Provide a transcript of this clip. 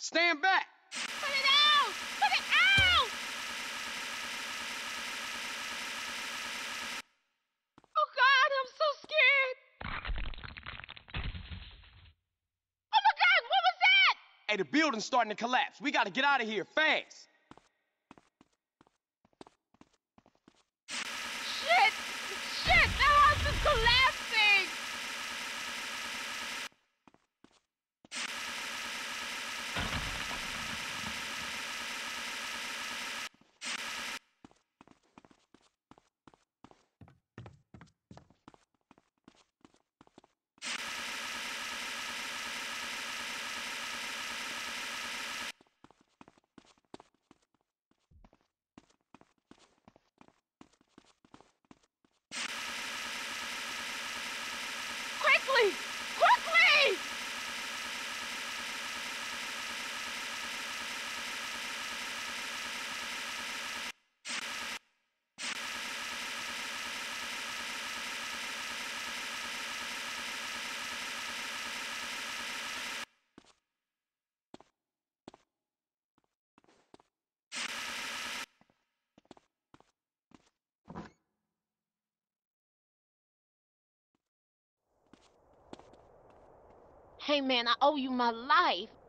Stand back! Put it out! Put it out! Oh God, I'm so scared. Oh my God, what was that? Hey, the building's starting to collapse. We gotta get out of here, fast! Shit! Shit! The house is collapsing! Quickly! Quickly! Hey man, I owe you my life.